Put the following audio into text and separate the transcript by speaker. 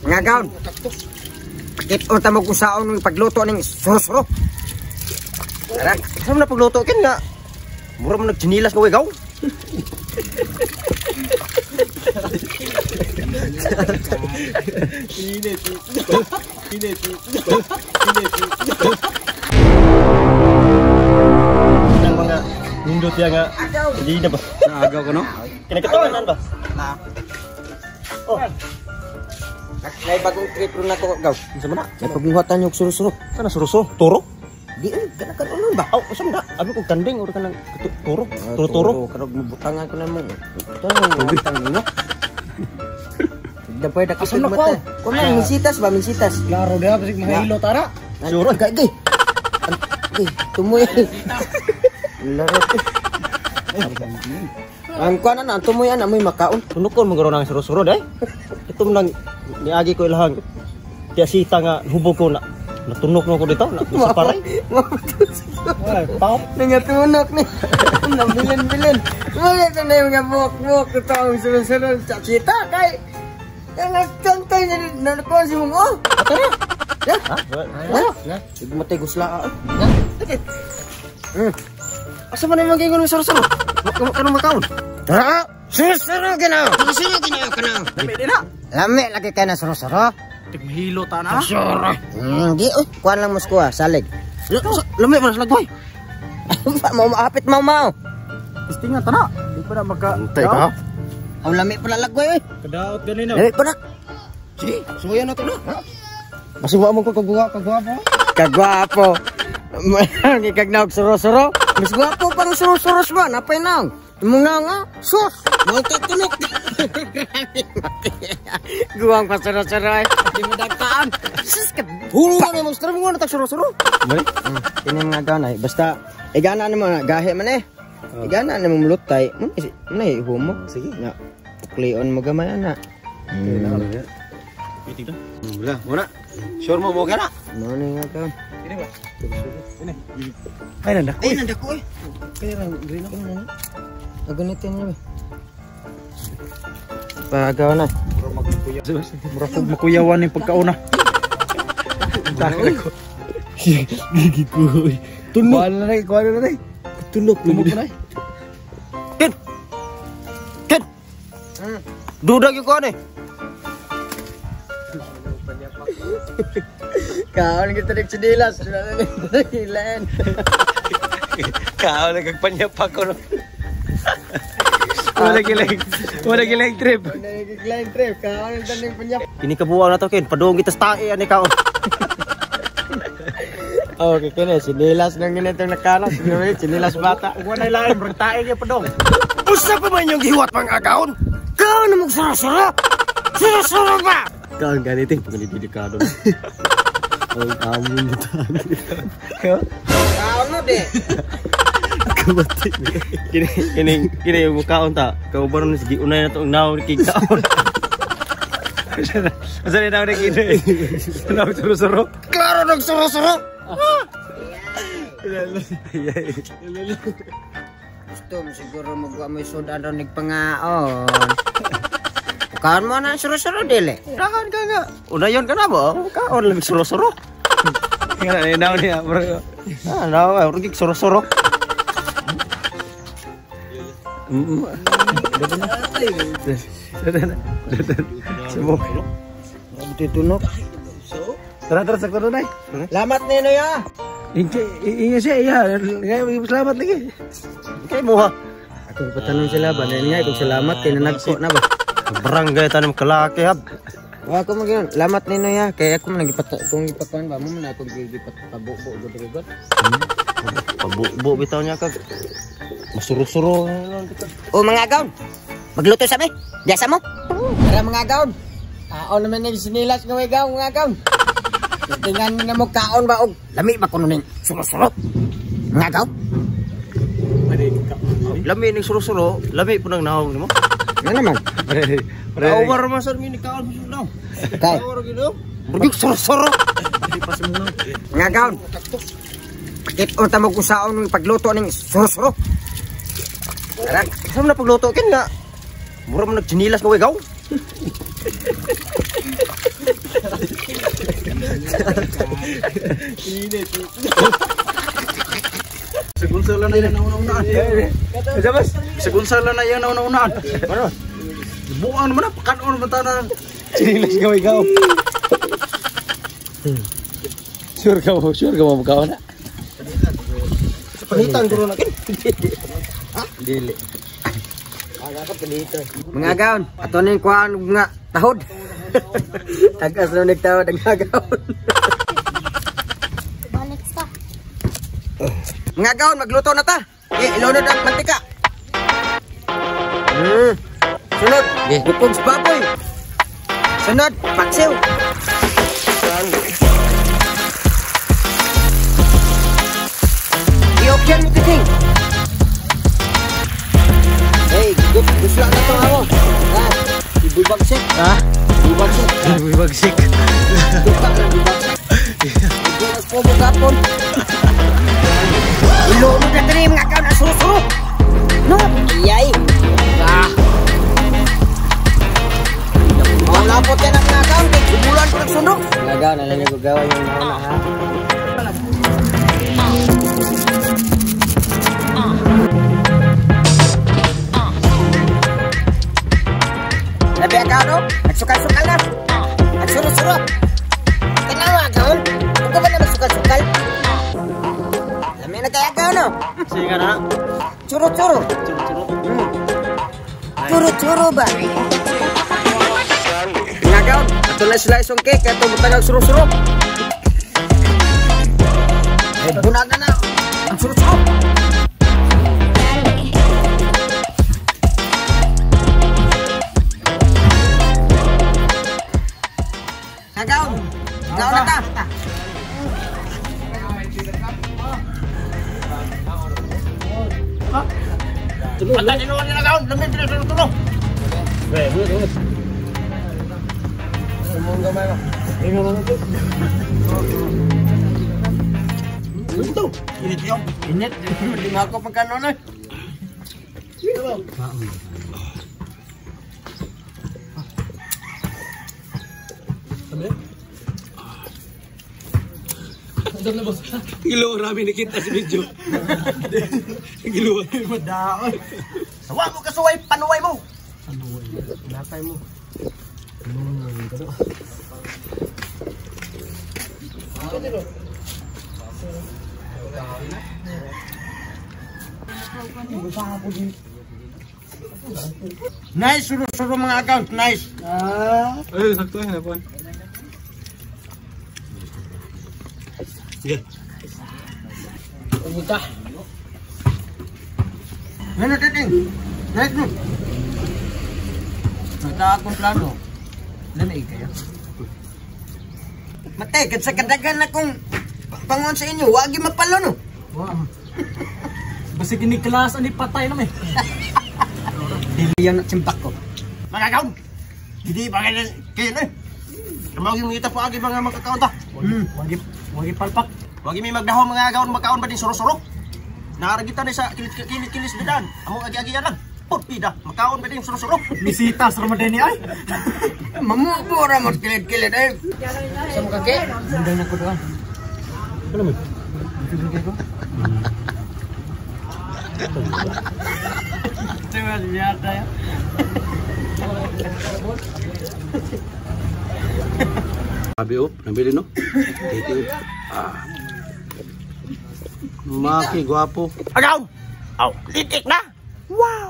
Speaker 1: Nga gaon. Pakit-on ta mo kung saon ng pagluto ning suro-suro. Tara, saan na pagluto kin nga? Mura mo nagchinilas nga wegaw.
Speaker 2: Ang mga nindot ya nga. Hindi na ba?
Speaker 3: Naagaw ko no?
Speaker 2: Kinakatawanan ba?
Speaker 1: Oh. May bagong trip ron na ko gaw. Sa mana? May pagbuhatan yung suro-suro.
Speaker 2: Kana suruso? Toro?
Speaker 1: Di ganakan unon ba?
Speaker 2: Aw, usam da. Abi ko kanding ora kanang toro. Toro.
Speaker 1: Karog mubutangan ko na mo. Ito na butang nino. Da pwede kasi mata. Kung minsitas ba minsitas?
Speaker 3: Klaro dia pasig mahilo tara.
Speaker 1: Suro gay. Tumoy. Laro. Ang kuan na tumoy ana may makaon.
Speaker 2: Tunukon mo garo nang suro-suro dai. Itom nang niagi ko ilahang. Tiya sita nga hubog ko na. Natunok mo ko dito, sa paray.
Speaker 3: Ay, pao.
Speaker 1: Nangatunok ni. Nabilin-bilin. Mga ka na yung mga buwak-buwak na taong sunod-sunod sa kita kay. Yung nagtantay na nakuha si mong oh. Ito na. Ya? Ha? Sige matay guslaan. Ya? Sige. Asa man yung mga ng saro-saro? Kanong makaon? Tara! Suro-suro ginaw! Suro-suro ginaw ka na!
Speaker 3: Lami din na.
Speaker 1: Lami lagi ka na saro-saro.
Speaker 3: Tig mahilo ta na.
Speaker 1: Sure. Di kuan lang mas kuha, salig.
Speaker 2: Lumi pa sa lagway.
Speaker 1: Mau maapit mau.
Speaker 3: Istingan ta na. Di pa na maka.
Speaker 2: Antay ka.
Speaker 1: Ang lami pala lagway.
Speaker 3: Kadaot ganina.
Speaker 1: Lami pa na.
Speaker 3: Sige, suwayan natin na.
Speaker 2: Masuwa mo ko kagwapo.
Speaker 1: Kagwapo. May kagnaog suro-suro. Mas gwapo pang suro-suro ba? Napay nang. Muna nga, sus! Mga tutunok! Guwang pa suro-suro ay. Di mo dagtaan. Sus ka!
Speaker 2: Huro na may monster mo nga nagsuro-suro. Mali?
Speaker 1: Tinan nga daw na. Basta, igana naman, gahe man eh. Igana naman mulutay. Muna humo.
Speaker 2: Sige.
Speaker 1: Nga, puklion mo gamay na.
Speaker 2: Pitig na.
Speaker 3: Muna. Sure mo ka na.
Speaker 1: Ano nga daw?
Speaker 3: Ini ba? Ini. Ay nanda.
Speaker 1: Ay, nandako eh.
Speaker 3: Kaya lang green ako na.
Speaker 1: Agunitin niyo eh. Pagaw na.
Speaker 3: Mura pag makuyawan yung pagkauna. Dahil ako. Gigi ko. Tunok. Kuha na na. Tunok na.
Speaker 1: Ken! Dudag yung kuhan eh. Kaon kita nagsidilas. Hilan.
Speaker 3: Kau nagagpanyapak ko no. Wala gilang trip.
Speaker 1: Nagiglain trip. Kaon ang taning panyap.
Speaker 2: Ini kabuang na to ken, padung kita tae ani kaon.
Speaker 1: Okay, kene sinilas nang ginitong nakalas. Sinilas bata.
Speaker 3: Wala lain bertae niya padung.
Speaker 2: Usa pa man yung giwat pang agaon?
Speaker 1: Kaon na magsara-sara. Sara-sara ba?
Speaker 2: Kaon ganito pag delikado. Ang amun mo tani.
Speaker 1: Kaon mo de.
Speaker 2: Kabati. Kini yung kaon ta. Kau baru ni segi unay na to naw ni kaon.
Speaker 3: Asa ni naw kini. Naw suro-suro.
Speaker 1: Klaro nagsara-sara. Gusto mo siguro magwa may soda daw nagpangaon. Kaon mo na suro-suro dili.
Speaker 2: Dahan ka nga. Unayon ka na ba? Kaon lang suro-suro.
Speaker 3: Nga naw niya bro.
Speaker 2: Naw, rugi suro-suro.
Speaker 3: Semua.
Speaker 1: Titunok.
Speaker 3: Tara sakto na.
Speaker 1: Lamat nino ya.
Speaker 3: Ingat siya iya. Ngayon selamat lagi.
Speaker 2: Kay mo ha.
Speaker 1: Ako patanong sila ba niya kung salamat kay nanagko na ba.
Speaker 2: Barangay tanam kalaki hab.
Speaker 1: Wa ako magyon. Lamat nino ya kay ako man kung ipatuan ba mo man ako gipatabubo gud-gud.
Speaker 2: Pabubo bitaw niya kag masuro-suro.
Speaker 1: O mga gaon. Magluto sabi. Diasa mo. Tara mga gaon. Kaon naman ni sinilas nga may gaon mga gaon. Tingnan na mo kaon ba og lami ba kuno ning suro-suro. Mga gaon.
Speaker 2: Lami ning suro-suro, lami po nang nahog nimo.
Speaker 1: Ano naman?
Speaker 2: Over masar mi ni kaon mo daw.
Speaker 1: Kay.
Speaker 2: Burgi suro-suro.
Speaker 1: Mga gaon. Pakit-on ta mo kung saon ng pagluto ning suro-suro.
Speaker 2: Tara, saan na pagluto ken nga? Mura mo nagchinilas nga wegaw.
Speaker 3: Segunsala na yan nauna-unaan. Segunsala na yan nauna-unaan. Ano? Buang naman na, pakanon naman tanan. Sinilas ka ikaw. Sure ka mo magkaon na.
Speaker 2: Panitan ko na kin. Ha? Dili. Aga ka panito.
Speaker 1: Mga agaon, ato ning kuan nga tahod. Tagas na nagtawad ang agaon.
Speaker 4: Balik sa.
Speaker 1: Mga agaon, magluto na ta. Ilunod ang mantika. Sunod, bukog sa baboy. Sunod, paksiw. I-option mo kasing. Hey, gusto lang na ito ako. Ibubagsik.
Speaker 3: Ha?
Speaker 1: Ibubagsik.
Speaker 3: Ibagsik.
Speaker 1: Tutak lang, ibubagsik. Ibubagsik po mo kapon. Ilunod na tayo mga agaon na suru-suru. No, iyay. Lapot yan ang nagaon, kay kumulan ko nagsundo. Nagaon, alam niyo gagawa yung nauna ha. Labi agaon, nagsukal-sukal na. Nagsuro-suro. Tanawa agaon, kung ka ba na magsukal-sukal? Alam na kaya agaon no?
Speaker 2: Sige ka na.
Speaker 1: Churo-churo. Churo-churo ba? Ngagaon, ato na sila isong cake, kaya ito matagal suru-suru. Eh, bunag na. Ang suru-suru. Ngagaon, ngagaon na ta. Patay din naman ngagaon, lamig din tulong.
Speaker 2: Bulit.
Speaker 1: Semong gamay mo. Ito. Init yun. Init. Hindi nga ako pagkanon eh.
Speaker 3: Gilo rami nakita sa video. Gilo
Speaker 1: Madaon. Sawa mo kasuway, panuway mo. Latay mo. Nice, suru-suru mga account, nice.
Speaker 3: Ay, sakto yan po. Sige.
Speaker 1: Umita. Ano titing? Nice mo. Nata akong plano. Lamig kayo. Matay, sa kadagan na kung pangon sa inyo, wag yung mapalo no.
Speaker 3: Wow. Basta kiniklas, ani patay naman.
Speaker 1: Diliyan at simpak ko.
Speaker 2: Mga kaon. Hindi ba kayo na eh. Kamag yung ngita po agi mga magkakaon ta.
Speaker 3: Wagi palpak.
Speaker 2: Wagi may magdahon mga agaon makaon ba din suro-suro. Nakaragita na sa kilis-kilis na daan. Among agi-agi yan lang. Pida, makaon ba din suro-suro.
Speaker 3: Misita sa Ramadani ay.
Speaker 1: Mamubo ra mo kilid-kilid eh. Sa mga kake?
Speaker 3: Sunday na ko doon. Ano mo? Sunday ko. Cuma lihat ya. Abi up, nabili no? Maki guwapo.
Speaker 2: Agaon! Aw, litik na! Wow!